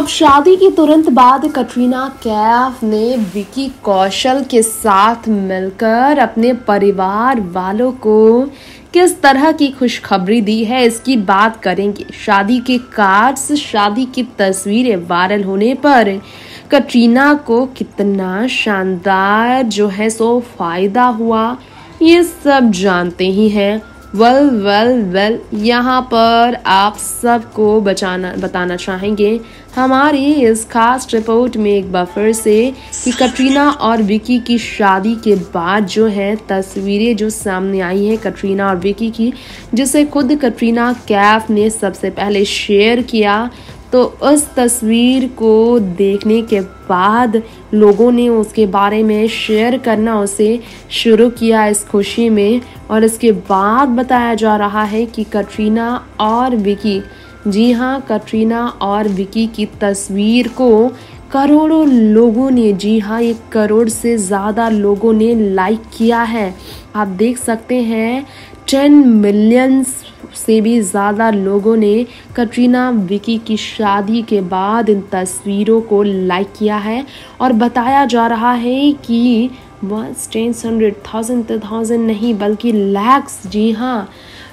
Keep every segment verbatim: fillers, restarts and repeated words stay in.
अब शादी के तुरंत बाद कटरीना कैफ ने विकी कौशल के साथ मिलकर अपने परिवार वालों को किस तरह की खुशखबरी दी है, इसकी बात करेंगे। शादी के कार्ड्स, शादी की तस्वीरें वायरल होने पर कटरीना को कितना शानदार जो है सो फायदा हुआ, ये सब जानते ही हैं। वेल वेल वेल यहाँ पर आप सबको बचाना बताना चाहेंगे हमारी इस खास रिपोर्ट में एक बार फिर से कि कटरीना और विकी की शादी के बाद जो है तस्वीरें जो सामने आई हैं कटरीना और विकी की, जिसे खुद कटरीना कैफ ने सबसे पहले शेयर किया। तो उस तस्वीर को देखने के बाद लोगों ने उसके बारे में शेयर करना उसे शुरू किया इस खुशी में। और इसके बाद बताया जा रहा है कि कटरीना और विकी, जी हाँ, कटरीना और विकी की तस्वीर को करोड़ों लोगों ने, जी हाँ, एक करोड़ से ज़्यादा लोगों ने लाइक किया है। आप देख सकते हैं टेन मिलियन से भी ज़्यादा लोगों ने कटरीना विकी की शादी के बाद इन तस्वीरों को लाइक किया है। और बताया जा रहा है कि बस टेंस हंड्रेड थाउजेंड थाउजेंड नहीं बल्कि लैक्स, जी हाँ,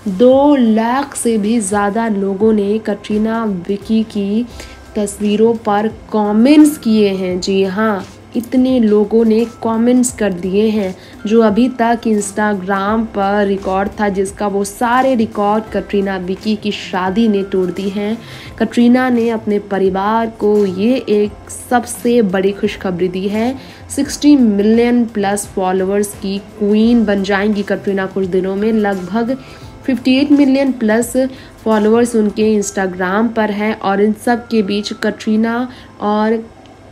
दो लाख से भी ज़्यादा लोगों ने कटरीना विकी की तस्वीरों पर कमेंट्स किए हैं। जी हाँ, इतने लोगों ने कमेंट्स कर दिए हैं, जो अभी तक इंस्टाग्राम पर रिकॉर्ड था, जिसका वो सारे रिकॉर्ड कटरीना विकी की शादी ने तोड़ दी हैं। कटरीना ने अपने परिवार को ये एक सबसे बड़ी खुशखबरी दी है। साठ मिलियन प्लस फॉलोअर्स की क्वीन बन जाएंगी कटरीना कुछ दिनों में। लगभग अट्ठावन मिलियन प्लस फॉलोअर्स उनके इंस्टाग्राम पर हैं। और इन सब के बीच कटरीना और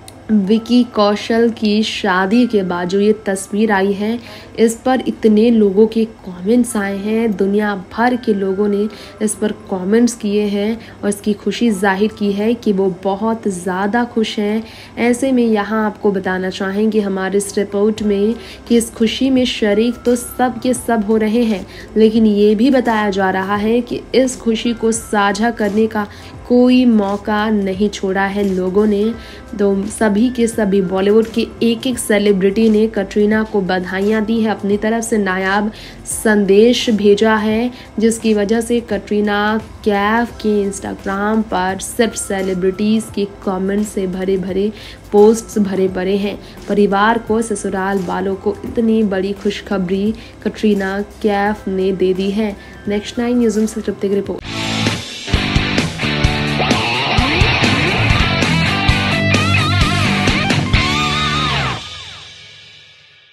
विकी कौशल की शादी के बाद जो ये तस्वीर आई है, इस पर इतने लोगों के कमेंट्स आए हैं। दुनिया भर के लोगों ने इस पर कमेंट्स किए हैं और इसकी खुशी जाहिर की है कि वो बहुत ज़्यादा खुश हैं। ऐसे में यहाँ आपको बताना चाहेंगे हमारे इस रिपोर्ट में कि इस खुशी में शरीक तो सब के सब हो रहे हैं, लेकिन ये भी बताया जा रहा है कि इस खुशी को साझा करने का कोई मौका नहीं छोड़ा है लोगों ने। तो सभी के सभी बॉलीवुड के एक एक सेलिब्रिटी ने कटरीना को बधाइयाँ दी है, अपनी तरफ से नायाब संदेश भेजा है, जिसकी वजह से कटरीना कैफ के इंस्टाग्राम पर सिर्फ सेलिब्रिटीज़ के कमेंट से भरे भरे पोस्ट्स भरे पड़े हैं। परिवार को, ससुराल वालों को इतनी बड़ी खुशखबरी कटरीना कैफ ने दे दी है। नेक्स्ट नाइन न्यूज़ से तृप्ति की रिपोर्ट।